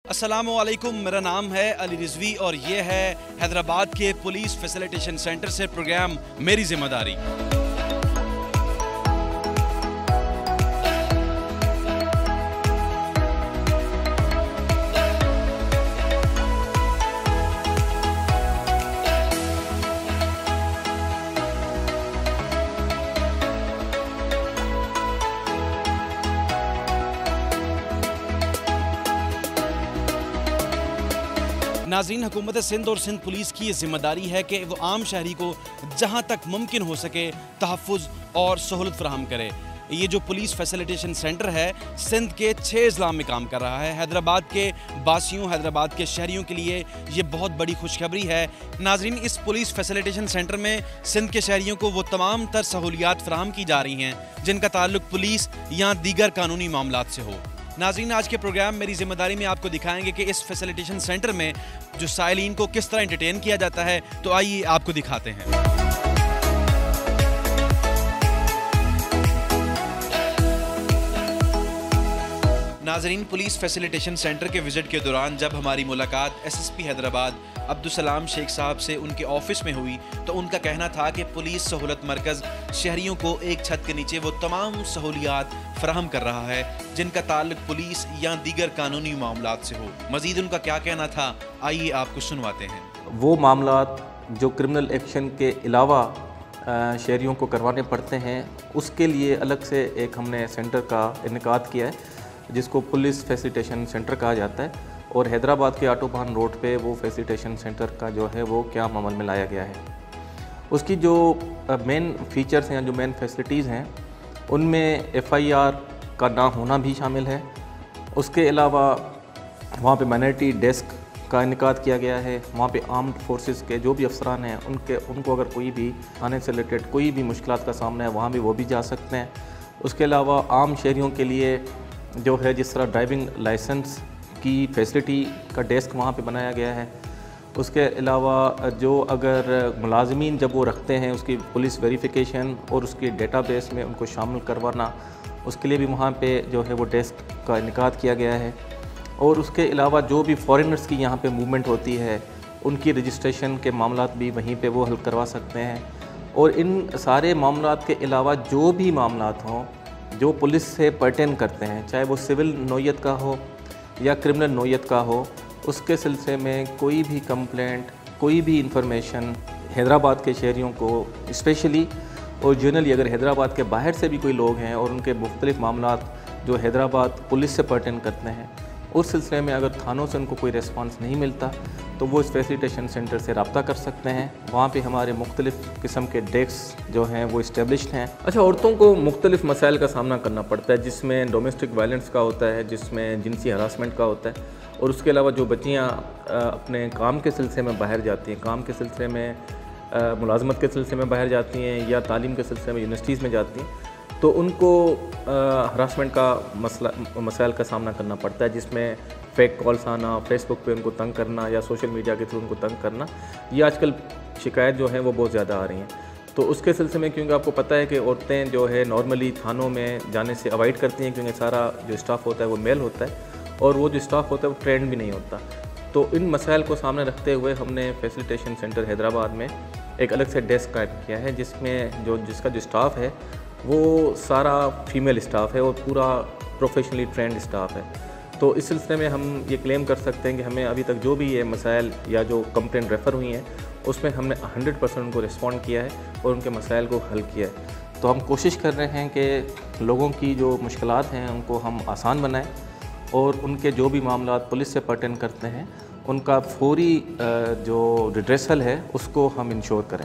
अस्सलामुअलैकुम, मेरा नाम है अली रिजवी और ये है हैदराबाद के पुलिस फैसिलिटेशन सेंटर से प्रोग्राम मेरी जिम्मेदारी। नाज़रीन, हुकूमत सिंध और सिंध पुलिस की ये जिम्मेदारी है कि वो आम शहरी को जहाँ तक मुमकिन हो सके तहफ़्फ़ुज़ और सहूलत फराहम करे। ये जो पुलिस फैसिलिटेशन सेंटर है सिंध के 6 अज़ला में काम कर रहा है। हैदराबाद के बासियों, हैदराबाद के शहरियों के लिए ये बहुत बड़ी खुशखबरी है। नाज़रीन, इस पुलिस फैसिलिटेशन सेंटर में सिंध के शहरियों को वो तमाम तर सहूलियात फराहम की जा रही हैं जिनका ताल्लुक़ पुलिस या दीगर कानूनी मामलात से हो। नाज़रीन, आज के प्रोग्राम मेरी जिम्मेदारी में आपको दिखाएंगे कि इस फैसिलिटेशन सेंटर में जो साइलिन को किस तरह एंटरटेन किया जाता है। तो आइए आपको दिखाते हैं। नाज़रीन, पुलिस फैसिलिटेशन सेंटर के विज़िट के दौरान जब हमारी मुलाकात SSP हैदराबाद अब्दुलसलाम शेख साहब से उनके ऑफिस में हुई तो उनका कहना था कि पुलिस सहूलत मरकज़ शहरियों को एक छत के नीचे वो तमाम सहूलियात फराहम कर रहा है जिनका ताल्लुक़ पुलिस या दीगर कानूनी मामलात से हो। मज़ीद उनका क्या कहना था, आइए आपको सुनवाते हैं। वो मामलात जो क्रिमिनल एक्शन के अलावा शहरियों को करवाने पड़ते हैं, उसके लिए अलग से एक हमने सेंटर का इनेकाद किया है जिसको पुलिस फैसिलिटेशन सेंटर कहा जाता है। और हैदराबाद के ऑटोबान रोड पे वो फैसिलिटेशन सेंटर का जो है वो क्या अमल में लाया गया है। उसकी जो मेन फीचर्स हैं, जो मेन फैसिलिटीज़ हैं, उनमें FIR का ना होना भी शामिल है। उसके अलावा वहाँ पे माइनॉरिटी डेस्क का इनेकाद किया गया है। वहाँ पे आर्म्ड फोर्सेस के जो भी अफसरान हैं उनको अगर कोई भी थाने से रिलेटेड कोई भी मुश्किलात का सामना है वहाँ भी वो भी जा सकते हैं। उसके अलावा आम शहरियों के लिए जो है जिस तरह ड्राइविंग लाइसेंस की फैसिलिटी का डेस्क वहाँ पे बनाया गया है। उसके अलावा जो अगर मुलाजमीन जब वो रखते हैं उसकी पुलिस वेरिफिकेशन और उसकी डेटाबेस में उनको शामिल करवाना, उसके लिए भी वहाँ पे जो है वो डेस्क का इनेकाद किया गया है। और उसके अलावा जो भी फॉरेनर्स की यहाँ पे मूवमेंट होती है उनकी रजिस्ट्रेशन के मामलात भी वहीं पे वो हल करवा सकते हैं। और इन सारे मामलात के अलावा जो भी मामलात हों जो पुलिस से पर्टेन करते हैं, चाहे वो सिविल नौयत का हो या क्रिमिनल नौयत का हो, उसके सिलसिले में कोई भी कंप्लेंट, कोई भी इंफॉर्मेशन हैदराबाद के शहरियों को स्पेशली और जनरली अगर हैदराबाद के बाहर से भी कोई लोग हैं और उनके मुख्तलिफ मामलात जो हैदराबाद पुलिस से पर्टेन करते हैं, उस सिलसिले में अगर थानों से उनको कोई रिस्पांस नहीं मिलता तो वो इस फैसिलिटेशन सेंटर से रब्ता कर सकते हैं। वहाँ पे हमारे मुख्तलिफ़ किस्म के डेस्क जो हैं वो इस्टेब्लिश्ड हैं। अच्छा, औरतों को मुख्तलिफ़ मसाइल का सामना करना पड़ता है जिसमें डोमेस्टिक वायलेंस का होता है, जिसमें जिनसी हरासमेंट का होता है। और उसके अलावा जो बच्चियाँ अपने काम के सिलसिले में बाहर जाती हैं, काम के सिलसिले में मुलाजमत के सिलसिले में बाहर जाती हैं या तालीम के सिलसिले में यूनिवर्सिटीज़ में जाती हैं, तो उनको हरासमेंट का मसाइल का सामना करना पड़ता है जिसमें फेक कॉल्स आना, फेसबुक पे उनको तंग करना या सोशल मीडिया के थ्रू उनको तंग करना, ये आजकल शिकायत जो है वो बहुत ज़्यादा आ रही हैं। तो उसके सिलसिले में क्योंकि आपको पता है कि औरतें जो है नॉर्मली थानों में जाने से अवॉइड करती हैं क्योंकि सारा जो स्टाफ होता है वो मेल होता है और वो जो स्टाफ होता है वो ट्रेंड भी नहीं होता। तो इन मसाइल को सामने रखते हुए हमने फैसिलिटेशन सेंटर हैदराबाद में एक अलग से डेस्क कायम किया है जिसमें जिसका जो स्टाफ है वो सारा फीमेल स्टाफ है और पूरा प्रोफेशनली ट्रेंड स्टाफ है। तो इस सिलसिले में हम ये क्लेम कर सकते हैं कि हमें अभी तक जो भी ये मसाइल या जो कंप्लेंट रेफ़र हुई हैं उसमें हमने 100% उनको रिस्पॉन्ड किया है और उनके मसाइल को हल किया है। तो हम कोशिश कर रहे हैं कि लोगों की जो मुश्किलात हैं उनको हम आसान बनाएं और उनके जो भी मामलात पुलिस से पर्टेन करते हैं उनका फौरी जो रिड्रेसल है उसको हम इंश्योर करें।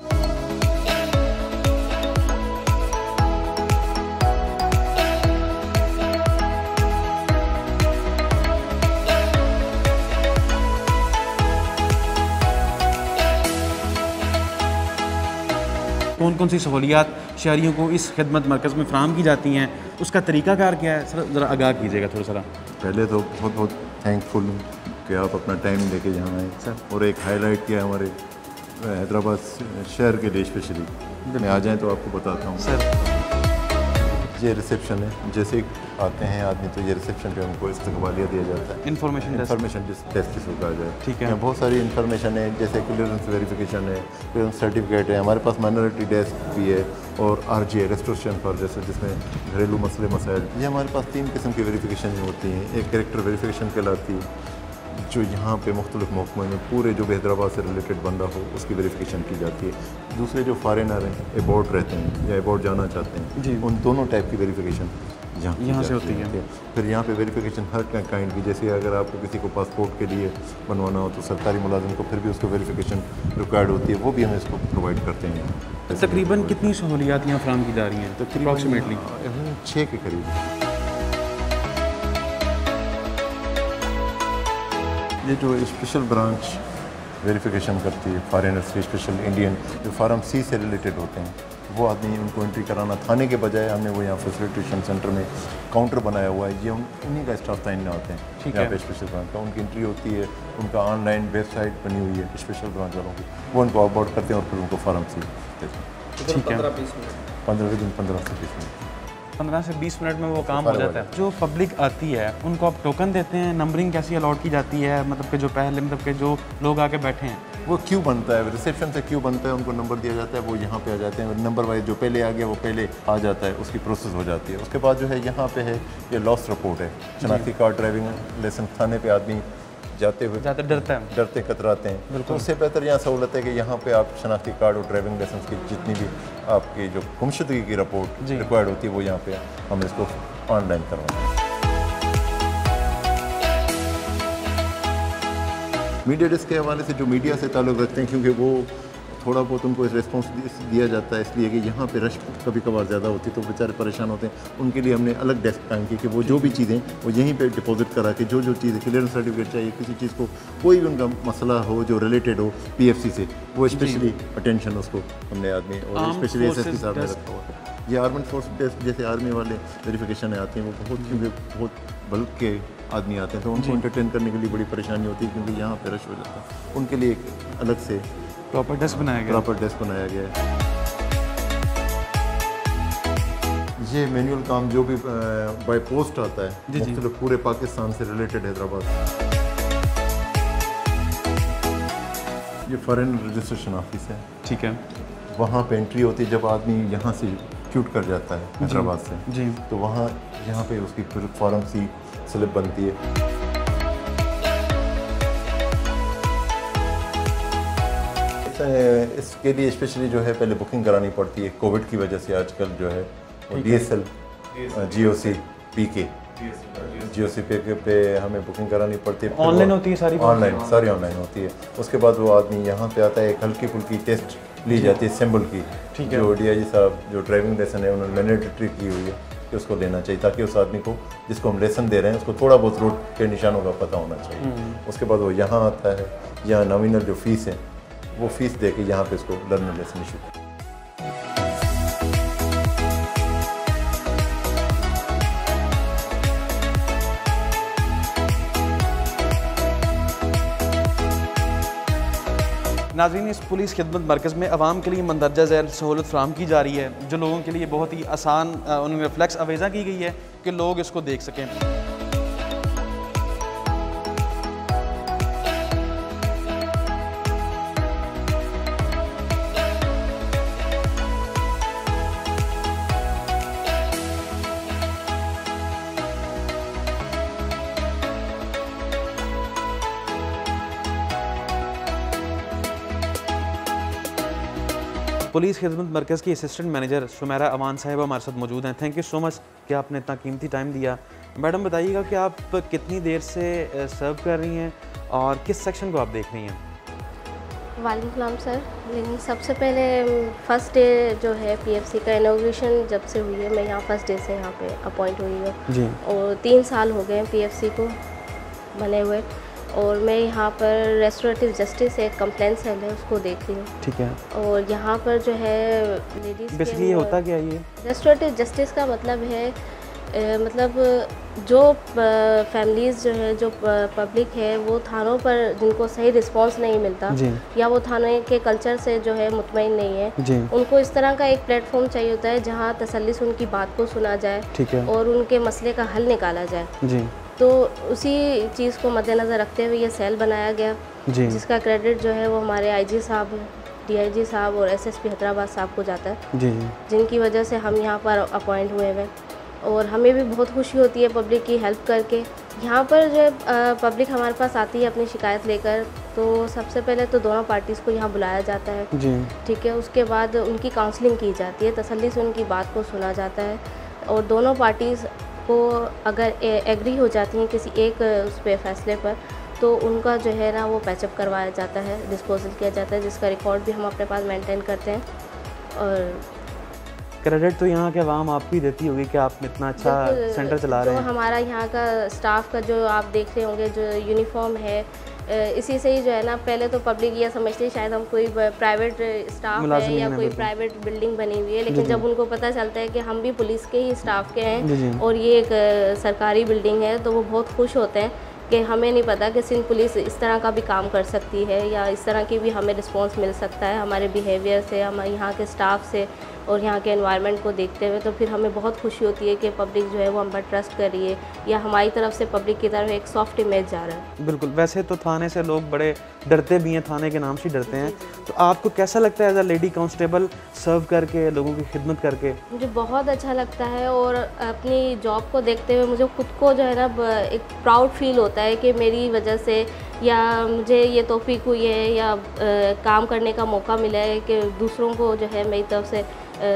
कौन कौन सी सहूलियात शहरियों को इस खिदमत मरकज़ में फ़राहम की जाती हैं, उसका तरीक़ाकार क्या है, सर ज़रा आगाह कीजिएगा थोड़ा सा। पहले तो बहुत बहुत थैंकफुल हूँ कि आप अपना टाइम लेके यहाँ आए सर और एक हाईलाइट किया हमारे हैदराबाद शहर के लिए स्पेशली। मैं आ जाएँ तो आपको बताता हूँ। सर ये रिसेप्शन है, जैसे आते हैं आदमी तो ये रिसेप्शन पे उनको इस्तकबालिया दिया जाता है, इन्फॉर्मेशन टेस्ट जिसको कहा जाए। ठीक है। यहाँ बहुत सारी इन्फॉर्मेशन है, जैसे क्लियरेंस वेरिफिकेशन है, क्लियरेंस सर्टिफिकेट है, हमारे पास माइनॉरिटी डेस्क भी है और RGA रेस्टोरेशन फॉर जैसे जिसमें घरेलू मसले मसाइल। ये हमारे पास 3 किस्म की वेरिफिकेशन होती हैं। एक कैरेक्टर वेरिफिकेशन कहलाती है, जो यहाँ पे मुख्तलिफ महकमे में पूरे जो हैदराबाद से रिलेटेड बंदा हो उसकी वेरिफिकेशन की जाती है। दूसरे जो फॉरेनर हैं, एबॉर्ड रहते हैं या एबॉर्ड जाना चाहते हैं, उन दोनों टाइप की वेरिफिकेशन यहाँ से होती है। फिर यहाँ पे वेरिफिकेशन हर काइंड की, जैसे अगर आपको किसी को पासपोर्ट के लिए बनवाना हो तो सरकारी मुलाजिम को फिर भी उसको वेरिफिकेशन रिक्वायर्ड होती है, वो भी हम इसको प्रोवाइड करते हैं। तकरीबन कितनी सहूलियात यहाँ फराहम की जा रही हैं? अप्रॉक्सीमेटली 6 के करीब। ये जो स्पेशल ब्रांच वेरिफिकेशन करती है फॉरेनर्स की, स्पेशल इंडियन जो फार्म C से रिलेटेड होते हैं, वो आदमी उनको एंट्री कराना थाने के बजाय हमने वो यहाँ फैसिलिटेशन सेंटर में काउंटर बनाया हुआ है। ये उन्हीं का स्टाफ तैनात होते हैं यहाँ पे स्पेशल ब्रांच का। उनकी एंट्री होती है, उनका ऑनलाइन वेबसाइट बनी हुई है स्पेशल ब्रांच वालों की, वो उनको अपलोड करते हैं और फिर उनको फार्म C देते हैं। ठीक है। 15 से 20 मिनट 15 से 20 मिनट में वो काम हो जाता है। जो पब्लिक आती है उनको आप टोकन देते हैं? नंबरिंग कैसी अलॉट की जाती है? मतलब कि जो पहले मतलब के जो लोग आके बैठे हैं वो क्यों बनता है, रिसेप्शन से क्यों बनता है, उनको नंबर दिया जाता है, वो यहाँ पे आ जाते हैं। नंबर वाइज जो पहले आ गया वो पहले आ जाता है, उसकी प्रोसेस हो जाती है। उसके बाद जो है यहाँ पे है ये लॉस रिपोर्ट है, शनाख्ती कार्ड, ड्राइविंग लाइसेंस। थाने पे आदमी जाते हुए डरते कतराते हैं, तो उससे बेहतर यहाँ सहूलत है कि यहाँ पे आप शनाख्ती कार्ड और ड्राइविंग लाइसेंस की जितनी भी आपकी जो गुमशुदगी की रिपोर्ट रिक्वायर्ड होती है वो यहाँ पे हम इसको ऑनलाइन करवाते हैं। मीडिया डेस्क के हवाले से जो मीडिया से ताल्लुक़ रखते हैं, क्योंकि वो थोड़ा बहुत उनको रिस्पॉन्स दिया जाता है, इसलिए कि यहाँ पे रश कभी कभार ज़्यादा होती है तो बेचारे परेशान होते हैं। उनके लिए हमने अलग डेस्क कायम की कि वो जो भी चीज़ें वो यहीं पे डिपॉजिट करा के जो चीज़ें क्लियरेंस सर्टिफिकेट चाहिए, किसी चीज़ को कोई भी उनका मसला हो जो रिलेटेड हो PFC से, वो स्पेशली अटेंशन उसको हमने आदमी और स्पेशली SSP साहब ने रखा हुआ है। ये आर्मड फोर्स डेस्क जैसे आर्मी वाले वेरिफिकेशन आते हैं, वो बहुत क्योंकि बहुत बल्क के आदमी आते हैं तो उनको एंटरटेन करने के लिए बड़ी परेशानी होती है, क्योंकि यहाँ पे रश हो जाता है। उनके लिए एक अलग से प्रॉपर डेस्क बनाया गया है। ये मैनुअल काम जो भी बाय पोस्ट आता है मुख्तलिफ पूरे पाकिस्तान से रिलेटेड हैदराबाद, ये फॉरेन रजिस्ट्रेशन ऑफिस है। ठीक है। वहाँ पे एंट्री होती है जब आदमी यहाँ से शूट कर जाता है हैदराबाद से, तो वहाँ यहाँ पे उसकी फिर फॉर्म C स्लिप बनती है। इसके लिए स्पेशली जो है पहले बुकिंग करानी पड़ती है, कोविड की वजह से आजकल जो है वो DSL GOC PK पे हमें बुकिंग करानी पड़ती है। ऑनलाइन होती है सारी ऑनलाइन होती है। उसके बाद वो आदमी यहाँ पे आता है, एक हल्की फुल्की टेस्ट ली जाती है सिंबल की, जो DIG साहब जो ड्राइविंग लेसन है उन्होंने मैंडेटरी की हुई है कि उसको लेना चाहिए, ताकि उस आदमी को जिसको हम लेसन दे रहे हैं उसको थोड़ा बहुत रोड के निशानों का पता होना चाहिए। उसके बाद वो यहाँ आता है, यहाँ नॉमिनल जो फीस है वो फीस दे के यहाँ पे इसको लर्निंग लेसन इशू करते हैं। नाज़रीन, इस पुलिस खिदमत मरकज़ में आवाम के लिए मंदरजा ज़ैल सहूलत फ़राहम की जा रही है, जो लोगों के लिए बहुत ही आसान उनमें फ्लैक्स अवेज़ा की गई है कि लोग इसको देख सकें। पुलिस खिदमत मरकज़ की असिस्टेंट मैनेजर शुमैरा अमान साहिबा हमारे साथ मौजूद हैं। थैंक यू सो मच कि आपने इतना कीमती टाइम दिया। मैडम, बताइएगा कि आप कितनी देर से सर्व कर रही हैं और किस सेक्शन को आप देख रही हैं? वालेकुम सर। लेकिन सबसे पहले फ़र्स्ट डे जो है PFC का इनॉग्रेशन जब से हुई है, मैं यहाँ फ़र्स्ट डे से यहाँ पे अपॉइंट हुई हूँ जी, और 3 साल हो गए PFC को बने हुए, और मैं यहाँ पर रेस्टोरेटिव जस्टिस एक कंप्लेंट सेल है उसको देख रही हूँ। ठीक है। और यहाँ पर जो है लेडीज़ बेसिकली ये होता क्या है? ये रेस्टोरेटिव जस्टिस का मतलब है मतलब जो फैमिलीज़ जो है, जो पब्लिक है, वो थानों पर जिनको सही रिस्पांस नहीं मिलता या वो थाने के कल्चर से जो है मुतमईन नहीं है, उनको इस तरह का एक प्लेटफॉर्म चाहिए होता है जहां तसल्ली से उनकी बात को सुना जाए और उनके मसले का हल निकाला जाए। तो उसी चीज़ को मद्देनज़र रखते हुए ये सेल बनाया गया, जिसका क्रेडिट जो है वो हमारे आईजी साहब, डीआईजी साहब और एसएसपी हैदराबाद साहब को जाता है, जिनकी वजह से हम यहाँ पर अपॉइंट हुए हैं। और हमें भी बहुत खुशी होती है पब्लिक की हेल्प करके। यहाँ पर जो पब्लिक हमारे पास आती है अपनी शिकायत लेकर, तो सबसे पहले तो दोनों पार्टीज़ को यहाँ बुलाया जाता है, ठीक है। उसके बाद उनकी काउंसलिंग की जाती है, तसल्ली से उनकी बात को सुना जाता है और दोनों पार्टीज़ को अगर एग्री हो जाती हैं किसी एक उस पे फैसले पर, तो उनका जो है ना वो पैचअप करवाया जाता है, डिस्पोजल किया जाता है, जिसका रिकॉर्ड भी हम अपने पास मेंटेन करते हैं। और क्रेडिट तो यहाँ के आवाम आपको ही देती होगी कि आप इतना अच्छा सेंटर चला रहे हैं। तो हमारा यहाँ का स्टाफ का जो आप देख रहे होंगे जो यूनिफॉर्म है, इसी से ही जो है ना, पहले तो पब्लिक ये समझती है शायद हम कोई प्राइवेट स्टाफ है या कोई प्राइवेट बिल्डिंग बनी हुई है, लेकिन जब उनको पता चलता है कि हम भी पुलिस के ही स्टाफ के हैं और ये एक सरकारी बिल्डिंग है, तो वो बहुत खुश होते हैं कि हमें नहीं पता कि सिंध पुलिस इस तरह का भी काम कर सकती है या इस तरह की भी हमें रिस्पांस मिल सकता है हमारे बिहेवियर से, हमारे यहाँ के स्टाफ से और यहाँ के एनवायरनमेंट को देखते हुए। तो फिर हमें बहुत खुशी होती है कि पब्लिक जो है वो हम पर ट्रस्ट कर रही है या हमारी तरफ से पब्लिक की तरफ एक सॉफ्ट इमेज जा रहा है। बिल्कुल, वैसे तो थाने से लोग बड़े डरते भी हैं, थाने के नाम से डरते हैं, तो आपको कैसा लगता है as a lady constable serve करके, लोगों की खिदमत करके? मुझे बहुत अच्छा लगता है और अपनी जॉब को देखते हुए मुझे खुद को जो है ना एक प्राउड फील होता है कि मेरी वजह से या मुझे ये तौफीक हुई है या काम करने का मौका मिला है कि दूसरों को जो है मेरी तरफ से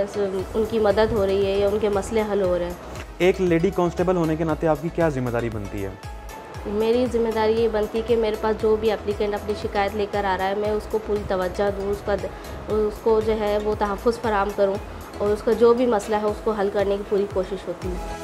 उनकी मदद हो रही है या उनके मसले हल हो रहे हैं। एक लेडी कांस्टेबल होने के नाते आपकी क्या जिम्मेदारी बनती है? मेरी जिम्मेदारी ये बनती है कि मेरे पास जो भी एप्लीकेंट अपनी शिकायत लेकर आ रहा है, मैं उसको पूरी तवज्जो दूँ, उसको जो है वो तहफ़्फ़ुज़ फराहम करूँ और उसका जो भी मसला है उसको हल करने की पूरी कोशिश होती है।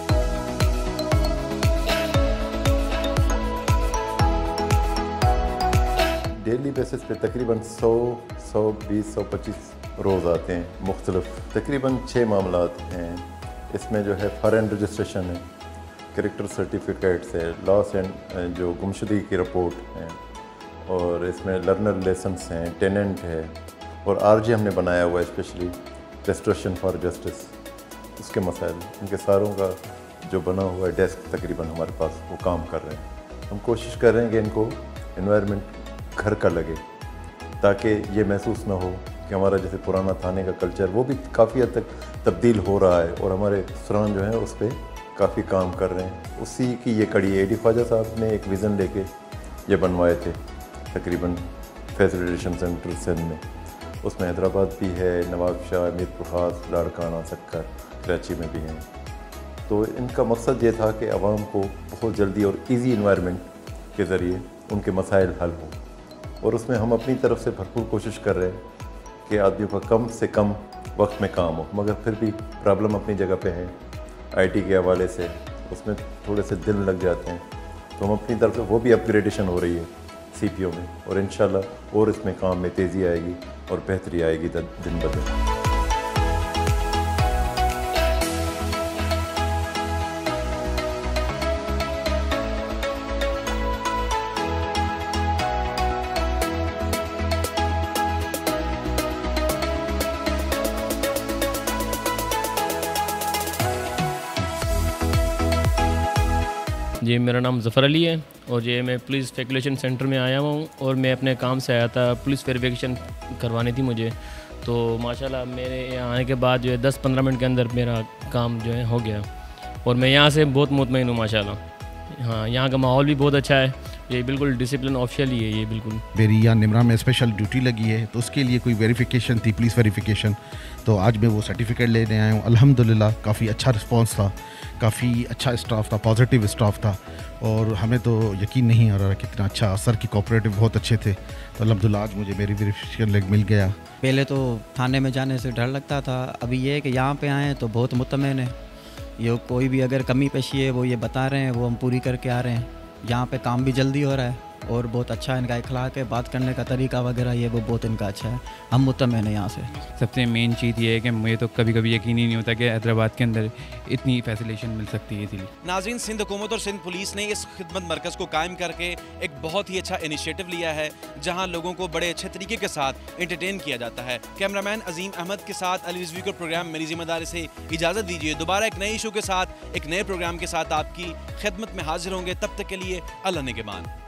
डेली बेसिस पे तकरीबन 120-125 रोज़ आते हैं मुख्तलिफ, तकरीबन 6 मामलात हैं। इसमें जो है फॉरेन रजिस्ट्रेशन है, कैरेक्टर सर्टिफिकेट्स है, लॉस एंड जो गुमशुदगी की रिपोर्ट है, और इसमें लर्नर लेसन्स हैं, टेनेंट है, और आरजे हमने बनाया हुआ है स्पेशली रेस्टोरेशन फॉर जस्टिस, उसके मसाइल, इनके सारों का जो बना हुआ है डेस्क तकरीबन हमारे पास वो काम कर रहे हैं। हम कोशिश कर रहे हैं कि इनको एनवायरनमेंट घर का लगे, ताकि ये महसूस ना हो कि हमारा जैसे पुराना थाने का कल्चर वो भी काफ़ी हद तक तब्दील हो रहा है और हमारे अफसरान जो हैं उस पर काफ़ी काम कर रहे हैं। उसी की ये कड़ी है। AD ख्वाजा साहब ने एक विज़न लेके ये बनवाए थे तकरीबन फैसिलिटेशन सेंटर सिंध में, उसमें हैदराबाद भी है, नवाबशाह, मीरपुर ख़ास, लाड़काना, सक्कर, कराची में भी हैं। तो इनका मकसद ये था कि आवाम को बहुत जल्दी और ईजी इन्वायरमेंट के ज़रिए उनके मसाइल हल हों, और उसमें हम अपनी तरफ से भरपूर कोशिश कर रहे हैं कि आदमियों का कम से कम वक्त में काम हो, मगर फिर भी प्रॉब्लम अपनी जगह पे है। IT के हवाले से उसमें थोड़े से दिन लग जाते हैं, तो हम अपनी तरफ से वो भी अपग्रेडेशन हो रही है CPO में, और इंशाल्लाह और इसमें काम में तेज़ी आएगी और बेहतरी आएगी दिन ब दिन। जी, मेरा नाम ज़फ़र अली है और ये मैं पुलिस वेरिफिकेशन सेंटर में आया हूँ और मैं अपने काम से आया था, पुलिस वेरिफिकेशन करवानी थी मुझे। तो माशाल्लाह मेरे यहाँ आने के बाद जो है 10-15 मिनट के अंदर मेरा काम जो है हो गया और मैं यहाँ से बहुत मुतमईन हूँ माशाल्लाह। हाँ, यहाँ का माहौल भी बहुत अच्छा है, ये बिल्कुल डिसिप्लिन ऑफिशियल ही है ये बिल्कुल। मेरी यहाँ निमरा में स्पेशल ड्यूटी लगी है, तो उसके लिए कोई वेरिफिकेशन थी, पुलिस वेरिफिकेशन, तो आज मैं वो सर्टिफिकेट लेने आया हूँ। अल्हम्दुलिल्लाह काफ़ी अच्छा रिस्पांस था, काफ़ी अच्छा स्टाफ था, पॉजिटिव स्टाफ था, और हमें तो यकीन नहीं आ रहा कितना अच्छा, सर की कोऑपरेटिव बहुत अच्छे थे। तो अल्हम्दुलिल्लाह आज मुझे मेरी वेरिफिकेशन लेग मिल गया। पहले तो थाने में जाने से डर लगता था, अभी ये है कि यहाँ पे आए हैं तो बहुत मुतमईन है। ये कोई भी अगर कमी पेशी है वो ये बता रहे हैं, वो हम पूरी करके आ रहे हैं। यहाँ पे काम भी जल्दी हो रहा है और बहुत अच्छा इनका इखलाक है, बात करने का तरीका वगैरह ये वो बहुत इनका अच्छा है। हम मुतमईन हैं यहाँ से। सबसे मेन चीज़ ये है कि मुझे तो कभी कभी यकीन ही नहीं होता कि हैदराबाद के अंदर इतनी फैसिलिटेशन मिल सकती है इसीलिए। नाज़रीन, सिंध हुकूमत और सिंध पुलिस ने इस खिदमत मरकज़ को कायम करके एक बहुत ही अच्छा इनिशिएटिव लिया है, जहाँ लोगों को बड़े अच्छे तरीके के साथ एंटरटेन किया जाता है। कैमरामैन अजीम अहमद के साथ अली रिजवी को प्रोग्राम मेरी जिम्मेदारी से इजाज़त दीजिए। दोबारा एक नए इशू के साथ, एक नए प्रोग्राम के साथ आपकी खिदमत में हाजिर होंगे। तब तक के लिए अल्लाह निगहबान।